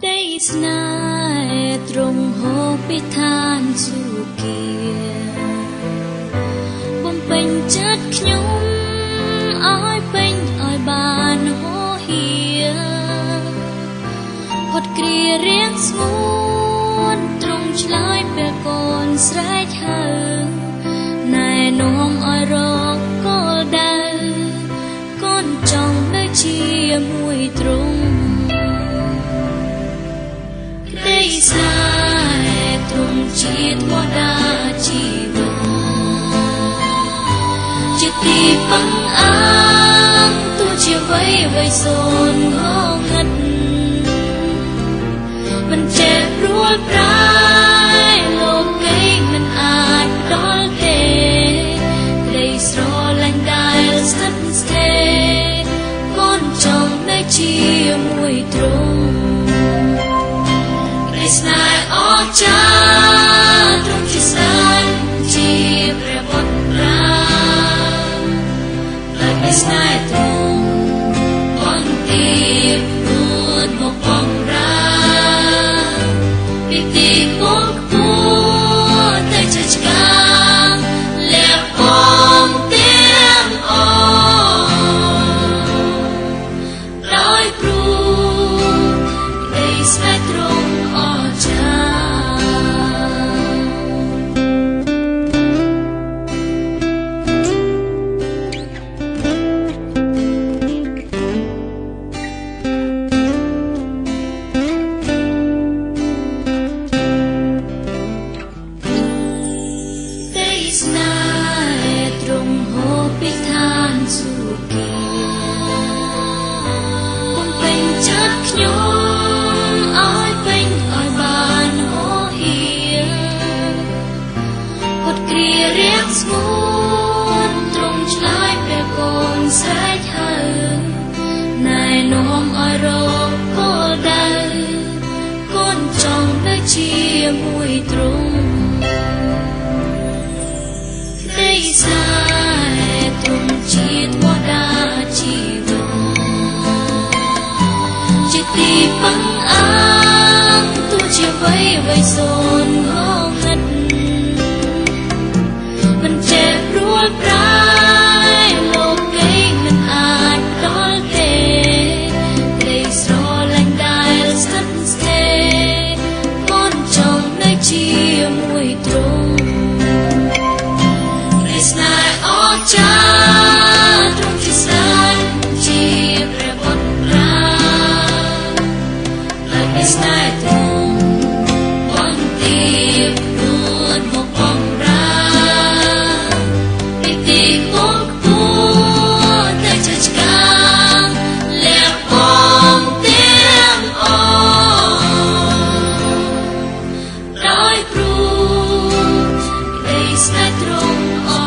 ស្នេហ៍ទ្រង់ហូបពីឋានសុគីបំពេញចិត្តខ្ញុំឲ្យពេញឲ្យបានហោហៀផុតគ្រារាំងស្ងួនទ្រង់ឆ្លើយពេលកូនស្រែកហៅណែនាំឲ្យរកគោលដៅកូនចង់នៅជាមួយទ្រង់ស្នេហ៍ទ្រង់ជាធម្មតាជីវិតជាទីពឹងអាងទោះជាវ័យសូនងងឹតមិនចេះព្រួលប្រែលោកីមិនអាចដល់ទេក្តីស្រឡាញ់ដែលស្ថិតស្ថេរកូនចង់នៅជាមួយទ្រង់ស្នេហ៍អស្ចារ្យទ្រង់ជាស្ដេចជាព្រះបុត្រាតែស្នេហ៍ទ្រង់បន្ទាបនួនមកបំរើពីទីគង់ខ្ពស់តែជាឆ្កាងលះបង់ទាំងអស់ដោយព្រោះក្តីស្នេហ៍ទ្រង់ស្នេហ៍ទ្រង់ហូបពីឋានសុគីបំពេញចិត្តខ្ញុំឲ្យពេញឲ្យបានហោហៀផុតគ្រារាំងស្ងួនទ្រង់ឆ្លើយព្រះកូនស្រែកហៅណែនាំឲ្យរកគោលដៅកូនចង់នៅជាមួយទ្រង់ស្នេហ៍ទ្រង់ជាធម្មតាជីវិតជាទីពឹងអាងទោះជាវ័យសូនងងឹតមិនចេះព្រួលប្រែលោកីមិនអាចដល់ទេក្តីស្រឡាញ់ដែលស្ថិតស្ថេរកូនចង់នៅជាមួយទ្រង់ស្នេហ៍អស្ចារ្យទ្រង់ជាស្ដេចជាព្រះបុត្រាតែស្នេហ៍ទ្រង់បន្ទាបនួនមកបំរើពីទីគង់ខ្ពស់តែជាឆ្កាងលះបង់ទាំងអស់ដោយព្រោះក្តីស្នេហ៍ទ្រង់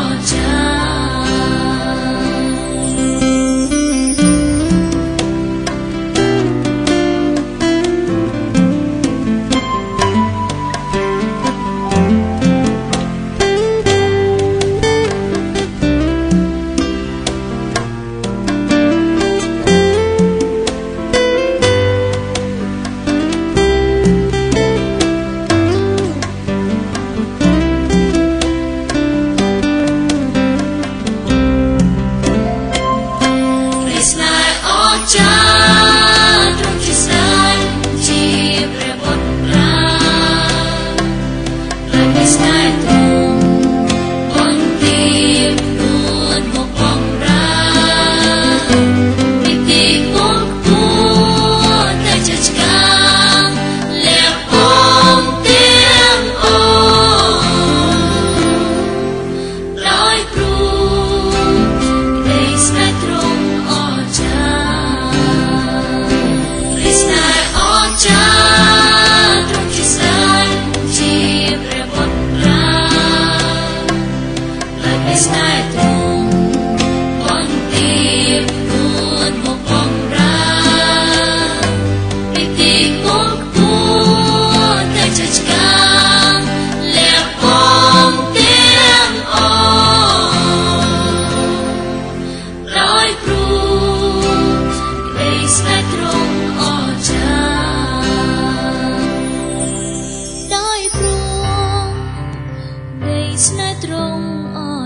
ស្នេហ៍អស្ចារ្យទ្រង់ជាស្ដេចជាព្រះបុត្រាតែស្នេហ៍ទ្រង់បន្ទាបនួនមកបំរើពីទីគង់ខ្ពស់តែជាឆ្កាងលះបង់ទាំងអស់ដោយព្រោះក្តីស្នេហ៍ទ្រង់ស្នេហ៍អស្ចារ្យទ្រង់ជាស្ដេចជាព្រះបុត្រាតែស្នេហ៍ទ្រង់បន្ទាបនួនមកបំរើពីទីគង់ខ្ពស់តែជាឆ្កាងលះបង់ទាំងអស់ដោយព្រោះក្តីស្នេហ៍ទ្រង់អស្ចារ្យត្រង់អ